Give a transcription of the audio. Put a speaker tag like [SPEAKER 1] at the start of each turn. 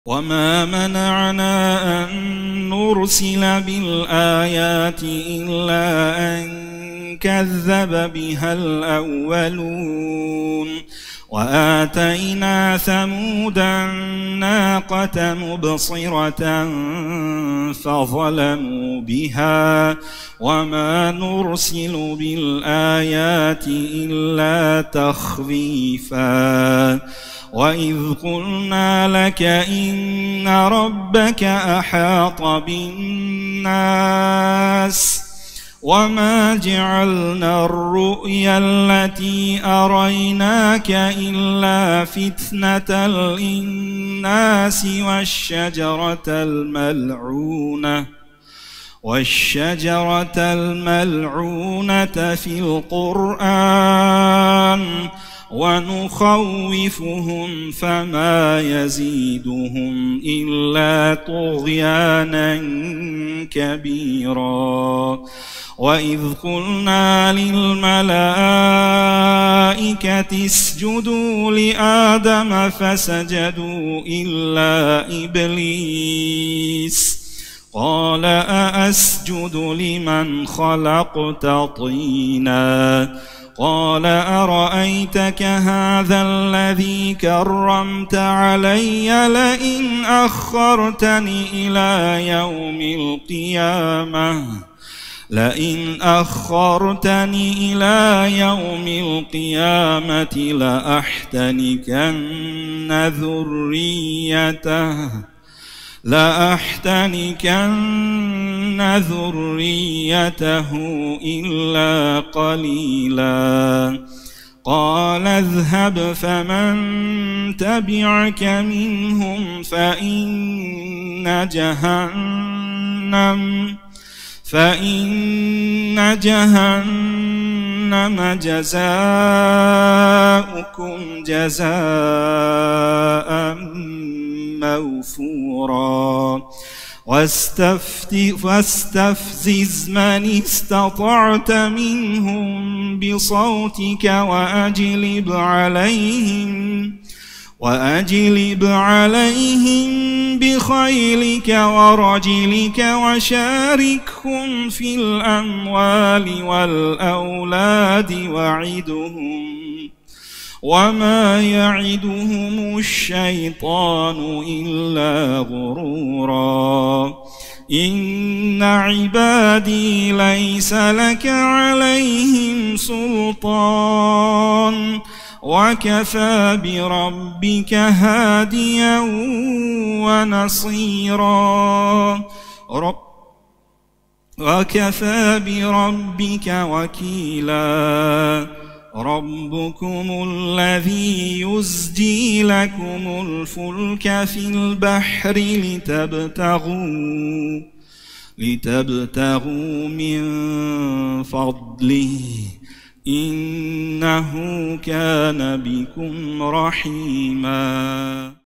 [SPEAKER 1] وما منعنا أن نرسل بالآيات إلا أن كذب بها الأولون وآتينا ثمود الناقة مبصرة فظلموا بها وما نرسل بالآيات إلا تخويفا وإذ قلنا لك إن ربك أحاط بالناس وما جعلنا الرؤيا التي أريناك إلا فتنة للناس والشجرة الملعونة في القرآن ونخوفهم فما يزيدهم إلا طغيانا كبيرا وإذ قلنا للملائكة اسجدوا لآدم فسجدوا إلا إبليس قال أأسجد لمن خلقت طينا قال أرأيتك هذا الذي كرمت علي لئن أخرتني إلى يوم القيامة لأحتنكن ذريته إلا قليلا قال اذهب فمن تبعك منهم فإن جهنم جزاؤكم جزاء موفورا واستفزز من استطعت منهم بصوتك وأجلب عليهم بخيلك ورجلك وشاركهم في الأموال والأولاد وما يعدهم الشيطان إلا غرورا إن عبادي ليس لك عليهم سلطان وكفى بربك هاديا ونصيرا وكفى بربك وكيلا ربكم الذي يزجي لكم الفلك في البحر لتبتغوا من فضله إنه كان بكم رحيما.